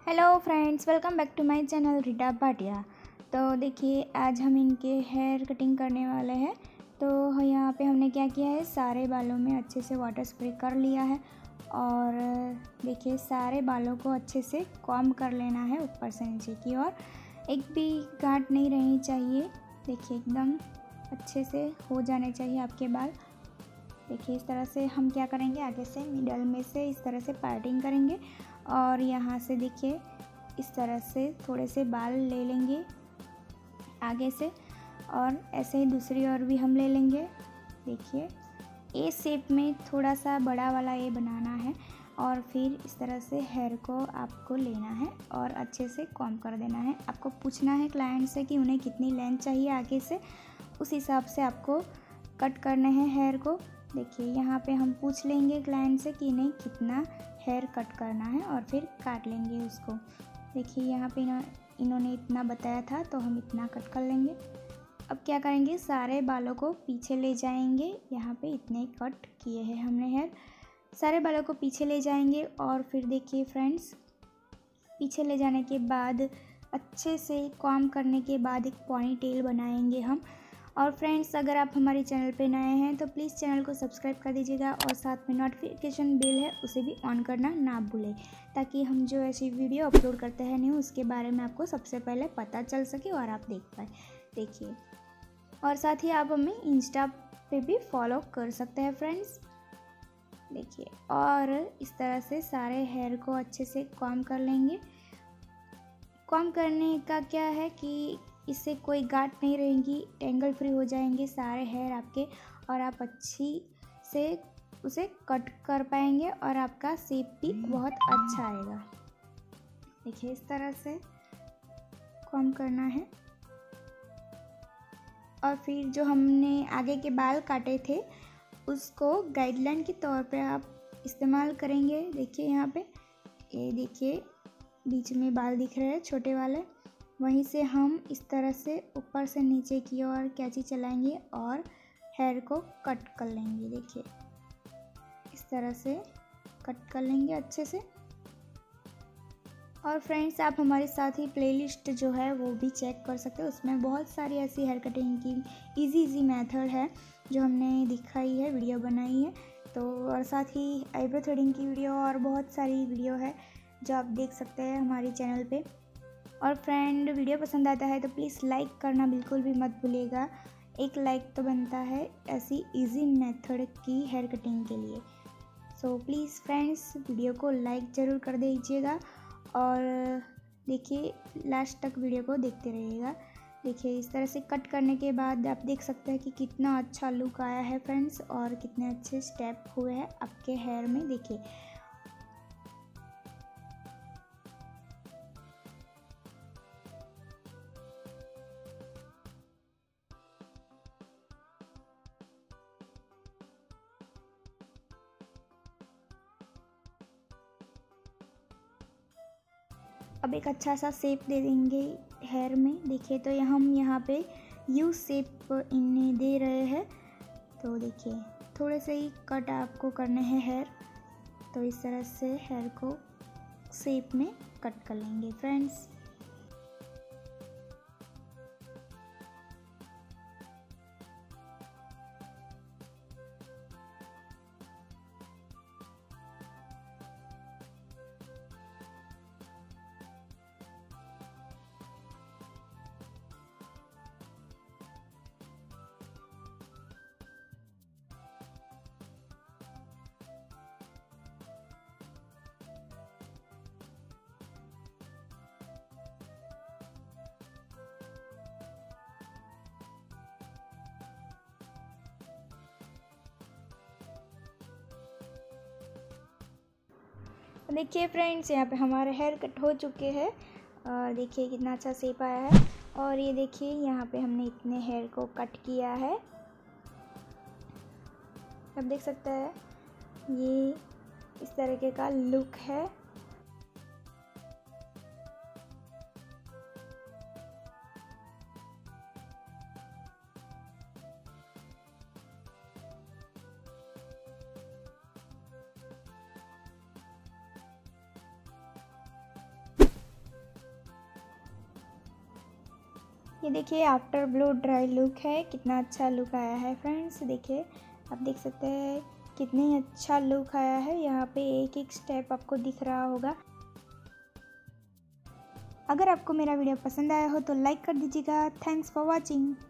Hello friends, welcome back to my channel Rita Bhatia. तो देखिए, आज हम इनके हेयर कटिंग करने वाले हैं। तो यहाँ पे हमने क्या किया है, सारे बालों में अच्छे से वाटर स्प्रे कर लिया है और देखिए सारे बालों को अच्छे से कॉम्ब कर लेना है ऊपर से नीचे की ओर। एक भी गांठ नहीं रहनी चाहिए। देखिए एकदम अच्छे से हो जाने चाहिए आपके बाल। देखिए इस तरह से हम क्या करेंगे, आगे से मिडल में से इस तरह से पार्टिंग करेंगे और यहाँ से देखिए इस तरह से थोड़े से बाल ले लेंगे आगे से, और ऐसे ही दूसरी ओर भी हम ले लेंगे। देखिए ए शेप में थोड़ा सा बड़ा वाला ए बनाना है और फिर इस तरह से हेयर को आपको लेना है और अच्छे से कॉम्ब कर देना है। आपको पूछना है क्लाइंट से कि उन्हें कितनी लेंथ चाहिए आगे से, उस हिसाब से आपको कट करने हैं हेयर को। देखिए यहाँ पे हम पूछ लेंगे क्लाइंट से कि इन्हें कितना हेयर कट करना है और फिर काट लेंगे उसको। देखिए यहाँ पे इन्होंने इतना बताया था तो हम इतना कट कर लेंगे। अब क्या करेंगे, सारे बालों को पीछे ले जाएंगे। यहाँ पे इतने कट किए हैं हमने हेयर, सारे बालों को पीछे ले जाएंगे और फिर देखिए फ्रेंड्स, पीछे ले जाने के बाद अच्छे से कॉम्ब करने के बाद एक पॉनी टेल बनाएंगे हम। और फ्रेंड्स, अगर आप हमारे चैनल पे नए हैं तो प्लीज़ चैनल को सब्सक्राइब कर दीजिएगा और साथ में नोटिफिकेशन बेल है उसे भी ऑन करना ना भूलें, ताकि हम जो ऐसी वीडियो अपलोड करते हैं न्यू, उसके बारे में आपको सबसे पहले पता चल सके और आप देख पाए। देखिए, और साथ ही आप हमें इंस्टा पे भी फॉलो कर सकते हैं फ्रेंड्स। देखिए, और इस तरह से सारे हेयर को अच्छे से कॉम्ब कर लेंगे। कॉम्ब करने का क्या है कि इससे कोई गांठ नहीं रहेगी, टेंगल फ्री हो जाएंगे सारे हेयर आपके और आप अच्छी से उसे कट कर पाएंगे और आपका शेप भी बहुत अच्छा आएगा। देखिए इस तरह से कॉम्ब करना है और फिर जो हमने आगे के बाल काटे थे उसको गाइडलाइन के तौर पे आप इस्तेमाल करेंगे। देखिए यहाँ पे ये देखिए बीच में बाल दिख रहे हैं छोटे वाले, वहीं से हम इस तरह से ऊपर से नीचे की ओर कैंची चलाएंगे और हेयर को कट कर लेंगे। देखिए इस तरह से कट कर लेंगे अच्छे से। और फ्रेंड्स, आप हमारे साथ ही प्लेलिस्ट जो है वो भी चेक कर सकते हो, उसमें बहुत सारी ऐसी हेयर कटिंग की इजी मेथड है जो हमने दिखाई है, वीडियो बनाई है। तो और साथ ही आईब्रो थ्रेडिंग की वीडियो और बहुत सारी वीडियो है जो आप देख सकते हैं हमारे चैनल पे। और फ्रेंड, वीडियो पसंद आता है तो प्लीज़ लाइक करना बिल्कुल भी मत भूलिएगा। एक लाइक तो बनता है ऐसी इजी मेथड की हेयर कटिंग के लिए। सो प्लीज़ फ्रेंड्स, वीडियो को लाइक ज़रूर कर दीजिएगा और देखिए लास्ट तक वीडियो को देखते रहिएगा। देखिए इस तरह से कट करने के बाद आप देख सकते हैं कि कितना अच्छा लुक आया है फ्रेंड्स और कितने अच्छे स्टेप हुए हैं आपके हेयर में। देखिए अब एक अच्छा सा शेप दे देंगे हेयर में। देखिए तो हम यहाँ पे यू शेप इन्हें दे रहे हैं। तो देखिए थोड़े से ही कट आपको करने हैं हेयर, तो इस तरह से हेयर को शेप में कट कर लेंगे फ्रेंड्स। देखिए फ्रेंड्स, यहाँ पे हमारे हेयर कट हो चुके हैं और देखिए कितना अच्छा शेप आया है। और ये देखिए यहाँ पे हमने इतने हेयर को कट किया है, अब देख सकते हैं ये इस तरीके का लुक है। ये देखिए आफ्टर ब्लो ड्राई लुक है, कितना अच्छा लुक आया है फ्रेंड्स। देखिए आप देख सकते हैं कितनी अच्छा लुक आया है। यहाँ पे एक एक स्टेप आपको दिख रहा होगा। अगर आपको मेरा वीडियो पसंद आया हो तो लाइक कर दीजिएगा। Thanks for watching.